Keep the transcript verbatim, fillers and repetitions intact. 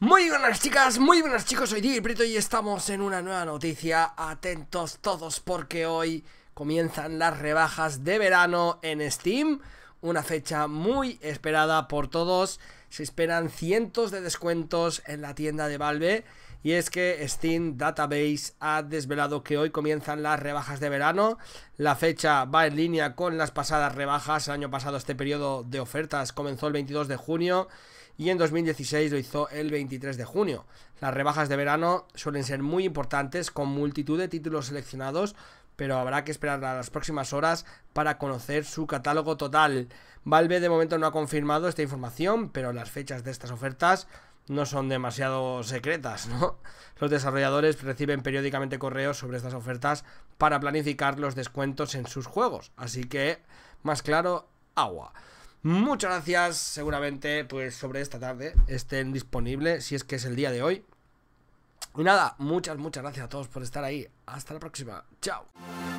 Muy buenas chicas, muy buenas chicos, soy Digiprieto y estamos en una nueva noticia. Atentos todos porque hoy comienzan las rebajas de verano en Steam. Una fecha muy esperada por todos. Se esperan cientos de descuentos en la tienda de Valve. Y es que Steam Database ha desvelado que hoy comienzan las rebajas de verano. La fecha va en línea con las pasadas rebajas. El año pasado este periodo de ofertas comenzó el veintidós de junio y en dos mil dieciséis lo hizo el veintitrés de junio. Las rebajas de verano suelen ser muy importantes con multitud de títulos seleccionados, pero habrá que esperar a las próximas horas para conocer su catálogo total. Valve de momento no ha confirmado esta información, pero las fechas de estas ofertas no son demasiado secretas, ¿no? Los desarrolladores reciben periódicamente correos sobre estas ofertas para planificar los descuentos en sus juegos, así que, más claro, agua. Muchas gracias, seguramente pues sobre esta tarde estén disponibles, si es que es el día de hoy. Y nada, muchas, muchas gracias a todos por estar ahí. Hasta la próxima, chao.